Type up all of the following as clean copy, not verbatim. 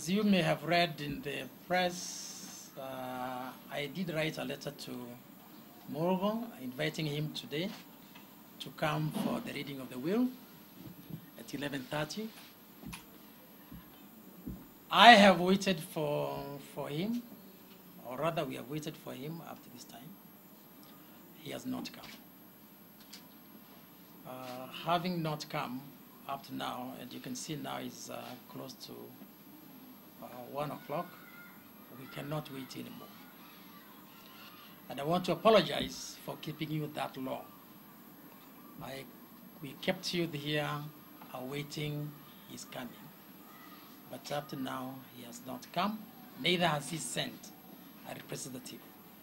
As you may have read in the press, I did write a letter to Morgan inviting him today to come for the reading of the will at 11:30. I have waited for him, or rather we have waited for him up to this time. He has not come. Having not come up to now, and you can see now it's close to 1 o'clock, we cannot wait anymore. And I want to apologize for keeping you that long. We kept you here awaiting his coming. But up to now, he has not come, neither has he sent a representative.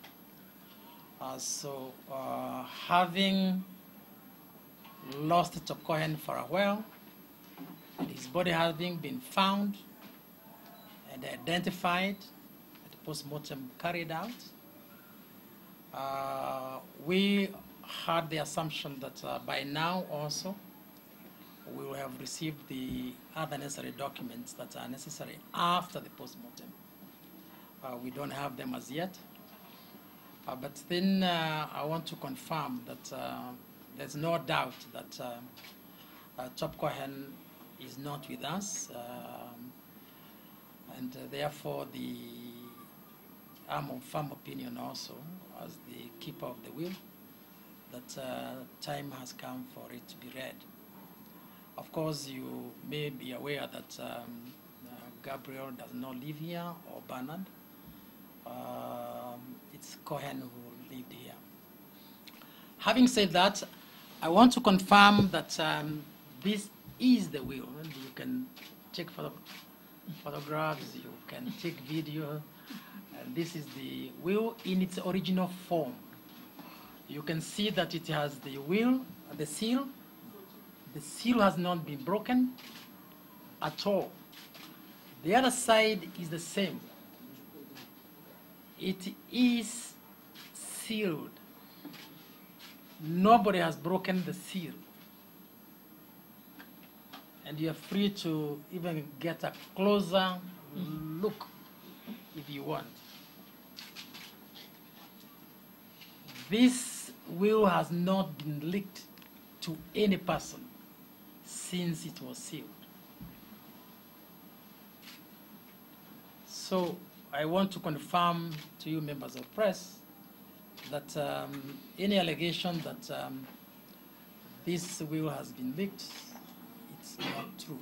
Having lost Cohen for a while, and his body having been found and identified, and the post-mortem carried out, we had the assumption that by now also we will have received the other necessary documents that are necessary after the post-mortem. We don't have them as yet. But then I want to confirm that there's no doubt that Cohen is not with us, and therefore I'm of firm opinion also, as the keeper of the will, that time has come for it to be read. Of course, you may be aware that Gabriel does not live here, or Bernard. It's Cohen who lived here. Having said that, I want to confirm that this is the will. And you can check photographs, you can take video. And this is the will in its original form. You can see that it has the will, the seal. The seal has not been broken at all. The other side is the same. It is sealed. Nobody has broken the seal. And you are free to even get a closer look if you want. This will has not been leaked to any person since it was sealed. So I want to confirm to you, members of press, that any allegation that this will has been leaked, it's not true.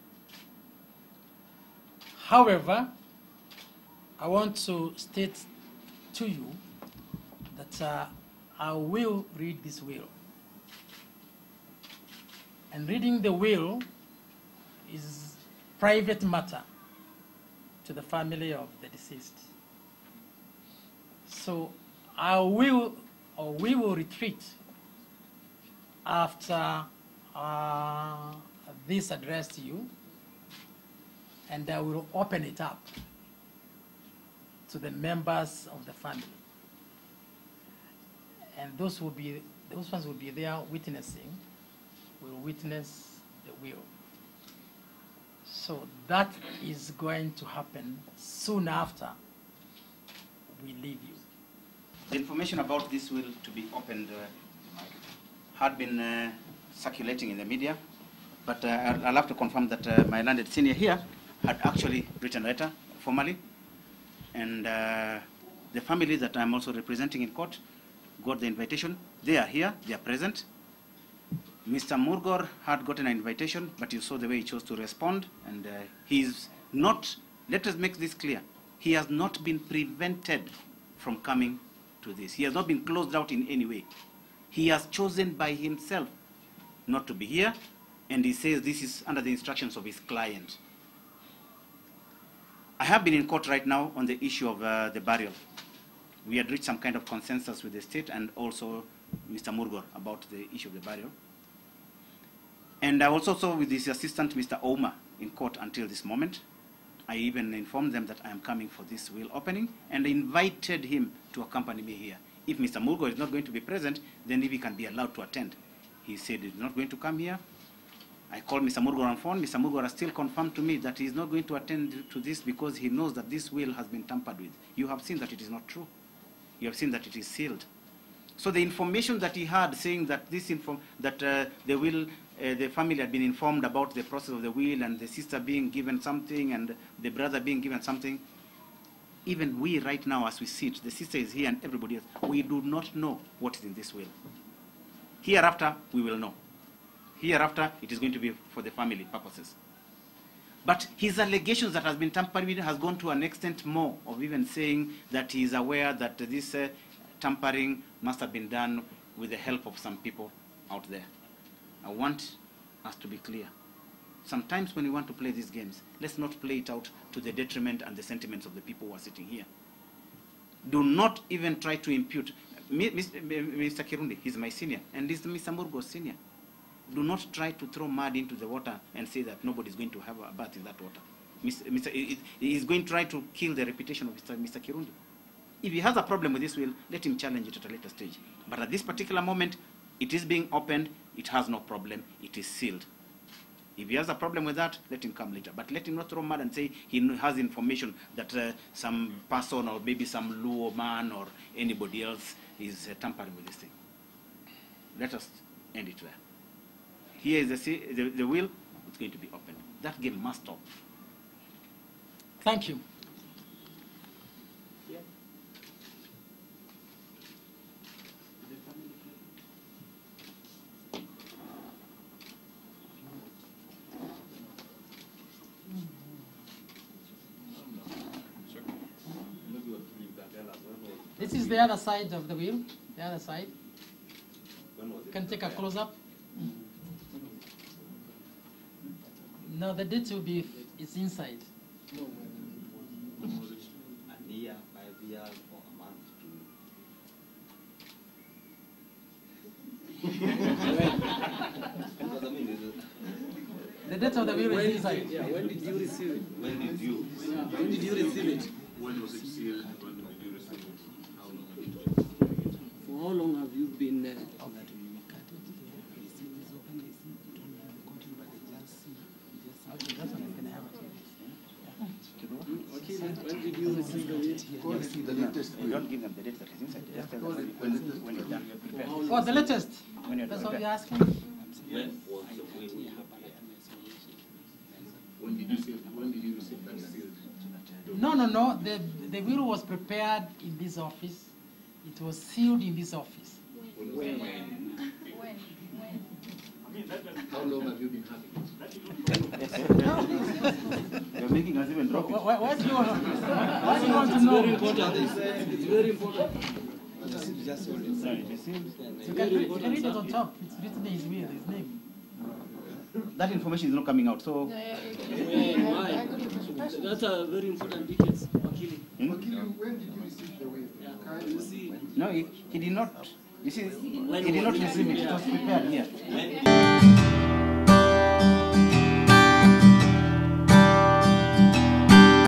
However, I want to state to you that I will read this will. And reading the will is private matter to the family of the deceased. So I will, or we will retreat after this address to you, and I will open it up to the members of the family. And those ones will be there witnessing, will witness the will. So that is going to happen soon after we leave you. The information about this will to be opened had been circulating in the media, but I'll have to confirm that my landed senior here had actually written a letter formally, and the family that I'm also representing in court got the invitation. They are here, they are present. Mr. Murgor had gotten an invitation, but you saw the way he chose to respond, and he's not, let us make this clear, he has not been prevented from coming to this. He has not been closed out in any way. He has chosen by himself not to be here, and he says this is under the instructions of his client. I have been in court right now on the issue of the burial. We had reached some kind of consensus with the state and also Mr. Murgor about the issue of the burial. And I was also with his assistant, Mr. Oma, in court until this moment. I even informed them that I am coming for this will opening and invited him to accompany me here. If Mr. Murgor is not going to be present, then if he can be allowed to attend. He said he's not going to come here. I called Mr. Murgor on phone. Mr. Murgor has still confirmed to me that he is not going to attend to this because he knows that this will has been tampered with. You have seen that it is not true. You have seen that it is sealed. So the information that he had saying that the family had been informed about the process of the will and the sister being given something and the brother being given something, even we right now as we sit, the sister is here and everybody else, we do not know what is in this will. Hereafter, we will know. Hereafter, it is going to be for the family purposes. But his allegations that has been tampered with has gone to an extent more of even saying that he is aware that this tampering must have been done with the help of some people out there. I want us to be clear. Sometimes when we want to play these games, let's not play it out to the detriment and the sentiments of the people who are sitting here. Do not even try to impute. Mr. Kirundi, he's my senior, and this is Mr. Murgo's senior. Do not try to throw mud into the water and say that nobody's going to have a bath in that water. He's going to try to kill the reputation of Mr. Kirundi. If he has a problem with this will, let him challenge it at a later stage. But at this particular moment, it is being opened, it has no problem, it is sealed. If he has a problem with that, let him come later. But let him not throw mud and say he has information that some person or maybe some Luo man or anybody else is tampering with this thing. Let us end it there. Here is the will, it's going to be opened. That game must stop. Thank you. This is the other side of the wheel, the other side. Can take a close-up. No, the date will be, it's inside. A year, 5 years, or a month. The date of the wheel is inside. Yeah, when did you receive it? When did you? When did you receive it? When was it sealed? When did you receive it? How long have you been? For how long have you been when did you receive the You don't give them the date that is inside. Just tell them when you're done, you're prepared. Oh, the latest. When you're That's done, what you're asking? When was the will? When did you receive that sealed? No. The will was prepared in this office. It was sealed in this office. When? How long have you been having it? You're making us even drop it. Why do you want to know? very important. It's very important. You can read it on top. It's written in his will, his name. That information is not coming out, so... Why? That's a very important details. Wakili. When did you receive the will? Yeah. You see, No, he did not. You see, when he did not was it? receive it. It was prepared here. When